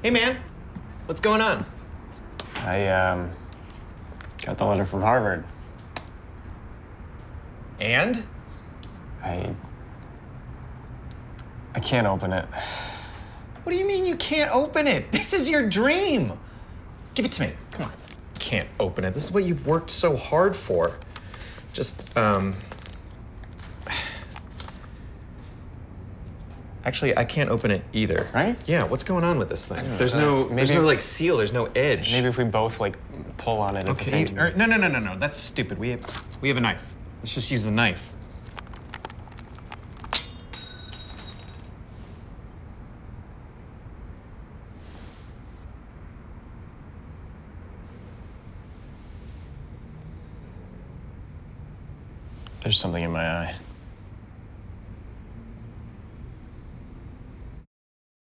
Hey, man. What's going on? I got the letter from Harvard. And? I can't open it. What do you mean you can't open it? This is your dream. Give it to me. Come on. Can't open it. This is what you've worked so hard for. Just, Actually, I can't open it either. Right? Yeah, what's going on with this thing? There's know. no, like, seal. There's no edge. Maybe if we both, like, pull on it at the same time. No. That's stupid. We have a knife. Let's just use the knife. There's something in my eye.